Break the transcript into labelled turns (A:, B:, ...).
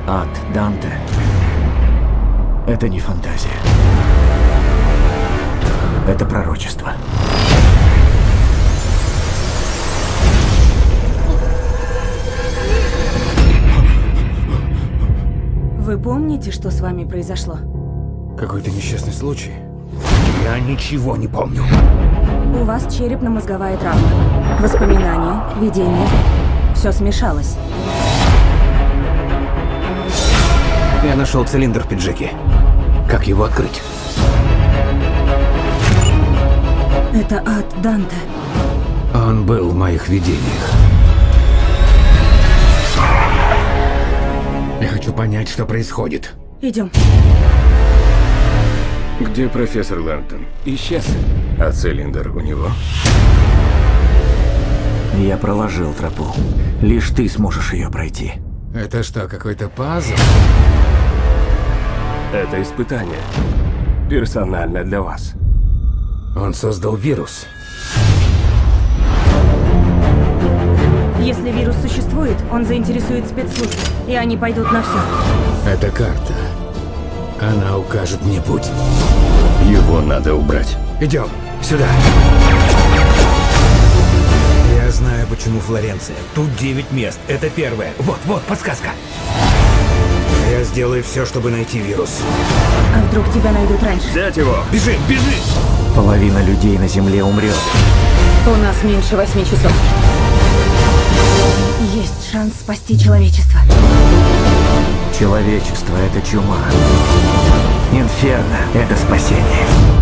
A: Ад Данте — это не фантазия. Это пророчество.
B: Вы помните, что с вами произошло?
C: Какой-то несчастный случай? Я ничего не помню.
B: У вас черепно-мозговая травма. Воспоминания, видения. Все смешалось.
C: Я нашел цилиндр в пиджаке. Как его открыть?
B: Это ад Данте.
C: Он был в моих видениях. Я хочу понять, что происходит.
B: Идем.
D: Где профессор Лэнтон?
C: Исчез.
D: А цилиндр у него?
A: Я проложил тропу. Лишь ты сможешь ее пройти.
C: Это что, какой-то пазл?
D: Это испытание. Персонально для вас.
C: Он создал вирус.
B: Если вирус существует, он заинтересует спецслужбы, и они пойдут на все.
C: Это карта. Она укажет мне путь.
D: Его надо убрать.
C: Идем сюда. Я знаю, почему Флоренция. Тут 9 мест. Это первое. Вот, подсказка. Я сделаю все, чтобы найти вирус.
B: А вдруг тебя найдут раньше?
D: Взять его!
C: Бежи!
A: Половина людей на Земле умрет.
B: У нас меньше 8 часов. Есть шанс спасти человечество.
A: Человечество — это чума. Инферно — это спасение.